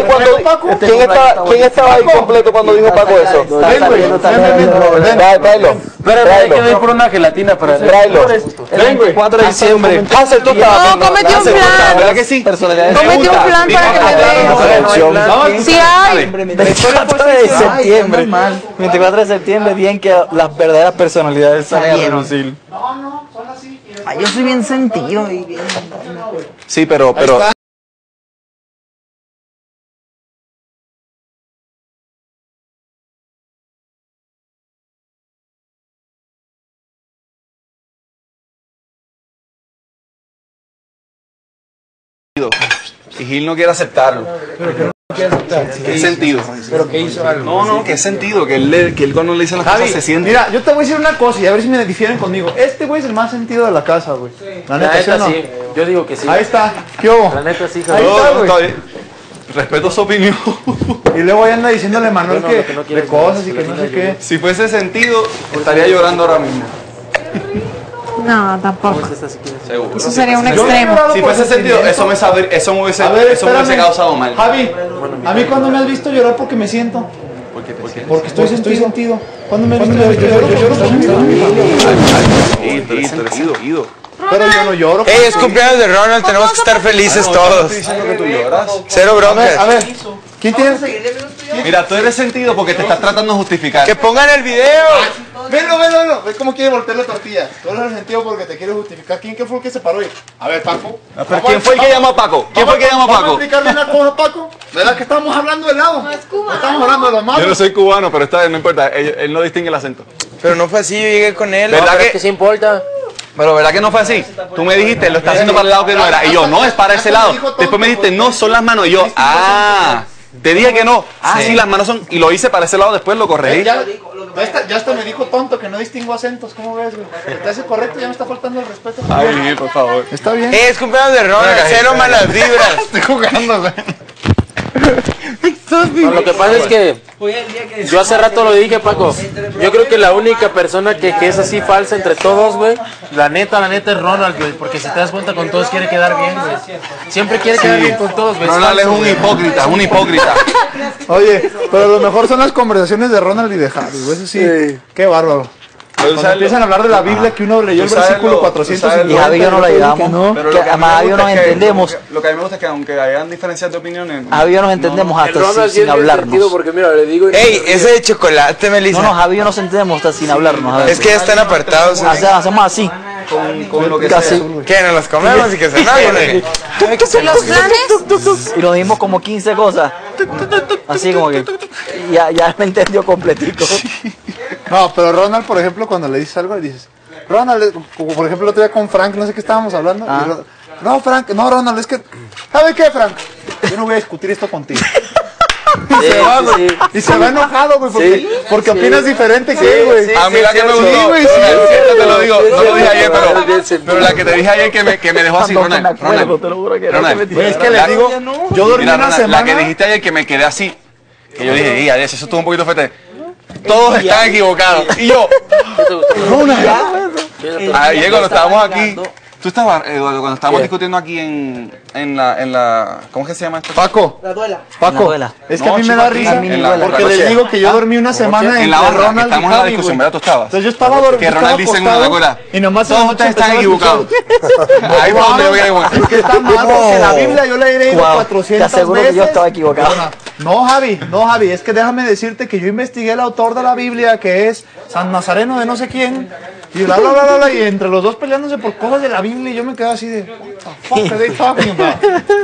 ¿Quién estaba ahí completo cuando dijo Paco eso? Ven, güey. Tráelo. Pero hay que ir por una gelatina para Tráelo. El 24 de diciembre. Hansel, tú estabas. No, cómete un plan. ¿Verdad que sí? Cómete un plan para que me vean. Sí hay. 24 de septiembre. 24 de septiembre, día en que las verdaderas personalidades salen a relucir. Ay, yo soy bien sentido y bien... Sí, pero y Gil no quiere aceptarlo. ¿Qué sentido? ¿Pero qué hizo algo? No, ¿qué sentido? Que él cuando le dicen las cosas se siente. Mira, yo te voy a decir una cosa y a ver si me difieren conmigo. Este güey es el más sentido de la casa, güey. La neta, ¿sí o no? Sí. Yo digo que sí. Ahí está. ¿Qué hubo? La neta sí, Ahí está, No, güey. está bien. Respeto su opinión. Y luego ahí anda diciéndole a Manuel No, que lo que no quiere de es cosas que y lo que no diga sé qué. Si fuese sentido, estaría llorando ahora mismo. No, tampoco. Seguro. Eso sería un Yo he extremo. llorado Si por fuese sentido, sentimiento. eso me hubiese A ver, espérame. Causado mal. Javi, a mí cuando me has visto llorar porque me siento. Porque estoy sentido. ¿Cuándo me has visto llorar? Yo lloro por mi familia. Sí, sentido. Pero yo no lloro. Ey, es cumpleaños de Ronald, tenemos que estar felices todos. Estoy diciendo que tú lloras. Cero broncas. A ver, ¿quién tiene? Mira, tú eres sentido porque te estás tratando de justificar. Que pongan el video. Velo. ¿Ves cómo quiere voltear la tortilla? Tú eres el sentido porque te quieres justificar. ¿Qué fue el que se paró ahí? A ver, Paco. Pero ¿quién fue el que llamó a Paco? ¿Vamos a explicarle una cosa a Paco? ¿Verdad que estamos hablando de helado? No estamos hablando de los malos. Yo no soy cubano, pero esta vez no importa. Él no distingue el acento. Pero no fue así, yo llegué con él. ¿Verdad que sí importa? Pero ¿verdad que no fue así? Tú me dijiste, lo está haciendo para el lado que no era. Y yo, no, es para ese lado. Después me dijiste, no, son las manos. Y yo, te dije que no. Sí, las manos son. Y lo hice para ese lado, después lo corregí. Ya hasta me dijo tonto que no distingo acentos. ¿Cómo ves, güey? ¿Te hace correcto? Ya me está faltando el respeto. Ay, por favor. Está bien. Ey, es cumpleaños de Ronald, cero malas vibras. Estoy jugando, güey. No, lo que pasa es que yo hace rato lo dije, Paco. Yo creo que la única persona que es así falsa entre todos, güey, la neta es Ronald, güey. Porque si te das cuenta, con todos quiere quedar bien, güey. Siempre quiere quedar bien con todos, güey. Ronald es un hipócrita, Oye, pero lo mejor son las conversaciones de Ronald y de Javi, güey. Eso sí, qué bárbaro. Cuando empiezan a hablar de la Biblia, que uno leyó el versículo 450. Y Javi y yo no la llevamos, ¿no? Pero Que además Javi y yo nos entendemos. Lo que a mí me gusta es que aunque hayan diferencias de opiniones. Javi y yo nos entendemos El hasta Ronald sí sin es bien sentido hablarnos. porque mira, le digo... Ey, ese de chocolate, Melissa. No, Javi y yo nos entendemos hasta sin hablarnos. a ver. Es que ya están apartados. Hacemos así. Con lo que Casi. sea. ¿Qué? ¿Nos los comemos y que se enojen? ¿Los planes? Y nos dimos como 15 cosas. Así como que ya me entendió completico. No, pero Ronald, por ejemplo, cuando le dices algo, le dices, Ronald, como por ejemplo el otro día con Frank, no sé qué estábamos hablando. No, Frank, no, Ronald, es que, ¿sabe qué, Frank? Yo no voy a discutir esto contigo. Y se va, güey. Y se va enojado, güey, porque opinas diferente que él, güey. A mí la que me gustó, Sí, güey, sí. te lo digo, no lo dije ayer, pero la que te dije ayer que me dejó así, Ronald. Güey, es que le digo, yo dormí Mira, una Ronald, la que semana. dijiste ayer que me quedé así, que yo dije, y eso estuvo un poquito fuerte. Todos están equivocados. Y yo, ayer cuando estábamos aquí, tú estabas, Eduardo, cuando estábamos discutiendo aquí en la, ¿cómo es que se llama esto? Paco, es que a mí me da risa porque les digo que yo dormí una semana En la entre barra, que Ronald y estamos en la Javi, discusión, güey. ¿verdad? Tú estabas. Entonces yo estaba dormido, Que Ronald dice una, ¿te acuerdas? y nomás Todos ustedes están equivocados. Ahí fue donde yo quedé. Es que está mal porque la Biblia yo la he leído Wow, 400 te aseguro veces. que yo estaba equivocado. No, Javi, es que déjame decirte que yo investigué el autor de la Biblia, que es San Nazareno de no sé quién, y y entre los dos peleándose por cosas de la Biblia, y yo me quedé así de, what the fuck are they talking about?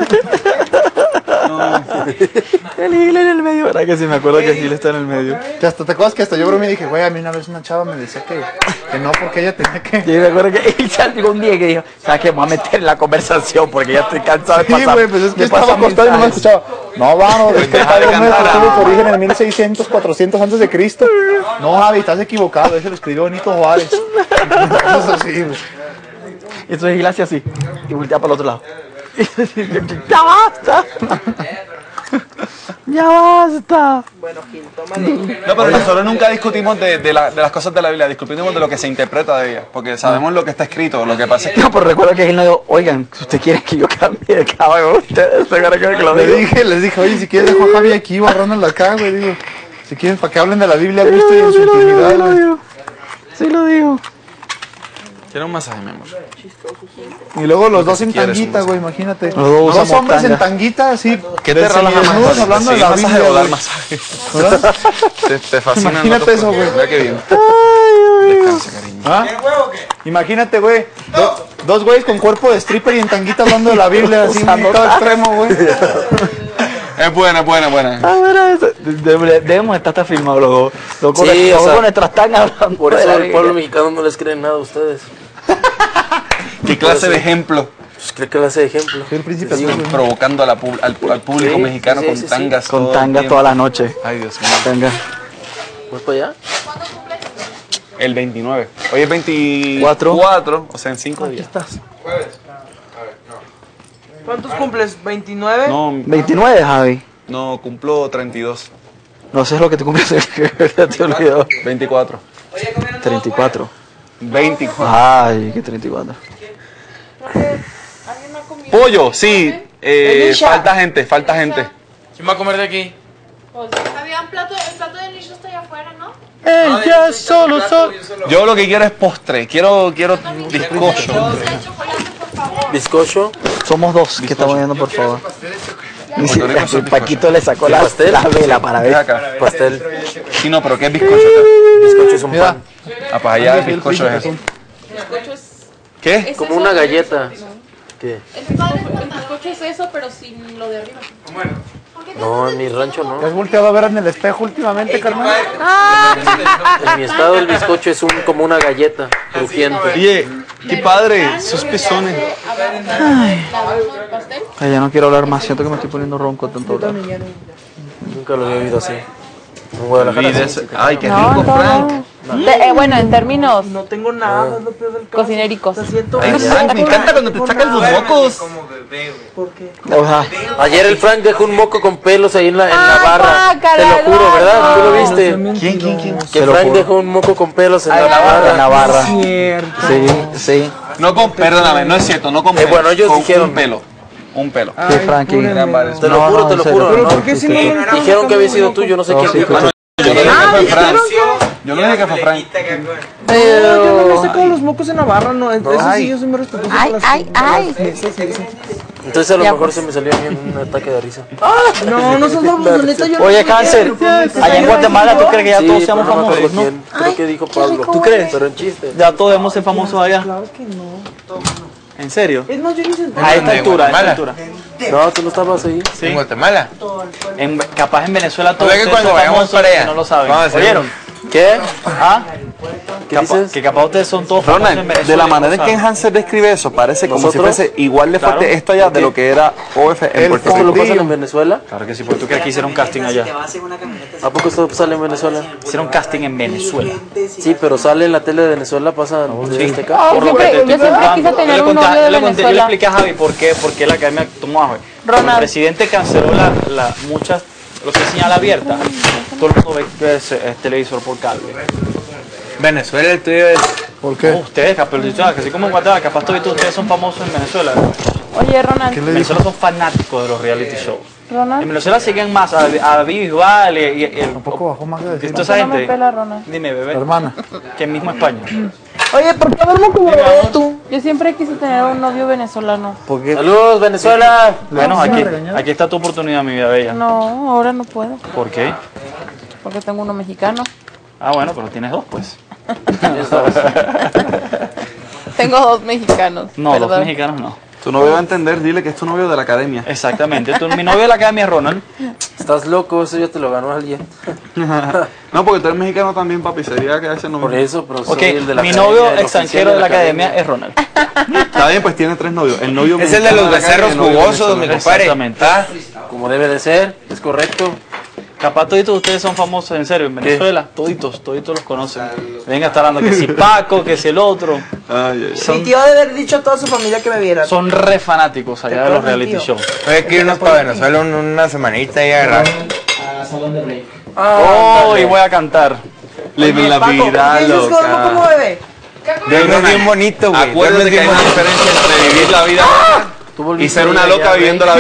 El Gil en el medio, ¿verdad que sí? Me acuerdo que Gil está en el medio. Que hasta te acuerdas que hasta yo bromeé y dije, güey, a mí una vez una chava me decía que no, porque ella tenía que... Yo me acuerdo que él salió un día que dijo, ¿sabes qué? Me voy a meter en la conversación porque ya estoy cansado de Sí, pasar. güey, pues es que de estaba pasar acostado y no me mensajes. escuchaba. No, vamos, es que el Padre Nuestro tuvo su origen en 1600, 400 antes de Cristo. No, Javi, estás equivocado, ese lo escribió Benito Juárez. Cosas así, güey. Y entonces Gil hace así y voltea para el otro lado. ¡Ya basta! Ya basta. Bueno, Gil, tómale. No, pero nosotros nunca discutimos de las cosas de la Biblia, discutimos de lo que se interpreta de ella, porque sabemos lo que está escrito, lo que pasa es que... No, pero recuerda que él no dijo, oigan, si usted quiere que yo cambie de caballo, ustedes se agarran que lo digo. Les dije, oye, si quieres dejo a Javi aquí o a Ronald acá, güey, digo. Si quieren, para que hablen de la Biblia a gusto y en su intimidad, güey. Sí lo digo. Quiero un masaje, mi amor. Y luego los dos en quieres, tanguita, güey, imagínate. Los dos usamos Dos hombres tanga. en tanguita, así. ¿Qué te relaja semidesnudos, más? hablando de la masaje Biblia, o dar güey. masaje? ¿Verdad? Te fascina. Imagínate eso, güey. Mira qué bien. Descansa, cariño. ¿Ah? Imagínate, güey. Dos güeyes con cuerpo de stripper y en tanguita hablando de la Biblia, así, en todo extremo, güey. Es buena, buena. Ah, mira, debemos estar hasta filmados los dos. Los con, Sí, los o sea, con nuestras tangas hablando Por de eso la el pueblo Biblia. mexicano no les cree nada a ustedes. ¿Qué clase de ejemplo? Pues cree que le hace ejemplo. Soy el príncipe Siguen azul, güey. provocando al público Sí, mexicano sí, con sí, sí. tangas. Con todo el tangas tiempo. toda la noche. Ay, Dios mío. Tangas. ¿Vas para allá? El 29. Hoy es 24, o sea, en 5 días. ¿Cuántos cumples? ¿29? No, 29, Javi. no, cumplo 32. No sé lo que te cumples, ya te olvidó. 24. 34. 24. Ay, qué 34. Pollo, sí. Falta gente. ¿Quién va a comer de aquí? Había un plato, el plato de nicho está allá afuera, ¿no? Ella solo. Yo lo que quiero es postre. Quiero bizcocho. Dulce de chocolate, por favor. ¿Bizcocho? Somos dos que estamos viendo, por favor. Puerto Rico es un Paquito le sacó ¿Qué la pastel? vela para Ven ver. acá. Pastel. Sí, no, pero ¿qué es bizcocho? Bizcocho es un Mira. pan. Ah, pues allá el bizcocho es eso. Bizcocho es... ¿Qué? Como una galleta. ¿Qué? El bizcocho es eso, pero sin lo de arriba. No, en mi rancho ¿Te no. has volteado a ver en el espejo últimamente, carnal? En mi estado el bizcocho es como una galleta crujiente. Oye, qué padre. Esos pezones. ¿Pastel? Ay, ya no quiero hablar más. Siento que me estoy poniendo ronco tanto hablar. Nunca lo había oído así. En Guadalajara. sí. Ay, qué rico, Frank. Bueno, en términos No tengo nada, es lo peor del caso. cocinéricos. Te siento Ay, Frank, me encanta cuando te sacan los mocos. ¿Por qué? O sea, Ayer el Frank dejó un moco con pelos ahí en la barra. guácala, Te lo juro, ¿verdad? ¿Tú lo Eduardo. viste? ¿Quién? Que Frank dejó un moco con pelos en la en barra. la barra. Cierto. Sí. No con, perdóname, no es cierto, no con pelo. bueno, ellos con dijeron. un pelo. Un pelo. Sí, Frankie. Eran varios. Te lo juro, te lo juro. ¿Pero ¿no? por qué si no me lo Dijeron que había sido tú, yo no sé quién sí, dijo. sí. Yo no dije que fue Frank. Yo no dije que fue Frank. No, yo no me saco los mocos en la barra, no. Eso sí, yo soy muy respetuoso con las mesas y eso. Entonces a lo mejor se me salió a mí un ataque de risa. No, no son famosos, neta, yo no Oye, sé qué, Cáncer, pero- allá en Guatemala, ¿tú crees que ya Sí, todos seamos pero no me acuerdo famosos, no? quién. Creo que dijo Pablo. ¿Tú crees? Pero en chiste. Ya todos debemos ser famosos allá. Claro que no. ¿En serio? Es más, yo ni senté. A esta ¿De altura, a esta Guatemala? altura. No, tú no estabas ahí. En Guatemala. Capaz en Venezuela todos O sea que ustedes cuando son vayamos famosos para allá, y no lo saben. vamos a hacer ¿Oyeron? ¿Qué? ¿Ah? ¿Qué dices? Que capaz ustedes son todos famosos en Ronald, Venezuela. de la y no manera en lo que saben. Hanser describe eso, parece como si ¿Nosotros? fuese igual de fuerte Claro. esto allá de lo que era OF en Puerto ¿Esto lo Rico. pasan en Venezuela? Claro que sí, porque tú crees que hicieron casting allá. ¿A poco esto sale en Venezuela? Hicieron casting en Venezuela. Sí, pero sale en la tele de Venezuela, pasa de este acá. Yo siempre quise tener un novio de Yo le Venezuela. expliqué a Javi por qué la academia tomó a Javi. Ronald. El presidente canceló muchas, lo que es señal abierta. Todo el mundo ve el televisor por cable. Venezuela, el tuyo es. ¿Por qué? Ustedes, que así como en Guatemala, capaz todos ustedes son famosos en Venezuela. Oye, Ronald. En Venezuela son fanáticos de los reality shows. En Ronald. Venezuela siguen más a Bisbal y el... Tampoco bajó más de decir. Toda esa No me gente. pela, Ronald. Dime, bebé. Hermana. Que en mismo España. Oye, ¿por qué duermo como bebé tú? Yo siempre quise tener un novio venezolano. ¿Por qué? Saludos, Venezuela. Bueno, aquí está tu oportunidad, mi vida bella. No, ahora no puedo. ¿Por qué? Porque tengo uno mexicano. Ah, bueno, pero tienes dos, pues. Tengo dos mexicanos. No, perdón. dos mexicanos no. Tu novio va a entender, dile que es tu novio de la academia. Exactamente. Mi novio de la academia es Ronald. Estás loco, eso ya te lo ganó alguien. No, porque tú eres mexicano también, papi, sería que ese no Por eso, pero soy Ok, el de la mi academia, novio el extranjero oficial de la academia es Ronald. Está bien, pues tiene 3 novios. El novio Es el de mexicano los la academia, becerros el novio jugosos, mi venezolano. compadre. Exactamente. Ah, Como debe de ser, es correcto. Capaz toditos ustedes son famosos, en serio, en Venezuela. Toditos los conocen. Venga, está hablando que si Paco, que si el otro. Ay, ay. Mi tío debe haber dicho a toda su familia que me vieran. Son re fanáticos allá de los reality shows. hay que irnos para Venezuela una semanita y agarrar. Oh, y voy a cantar. Live la vida loca. Es bien bonito, güey. Acuérdate que hay una diferencia entre vivir la vida y ser una loca viviendo la vida.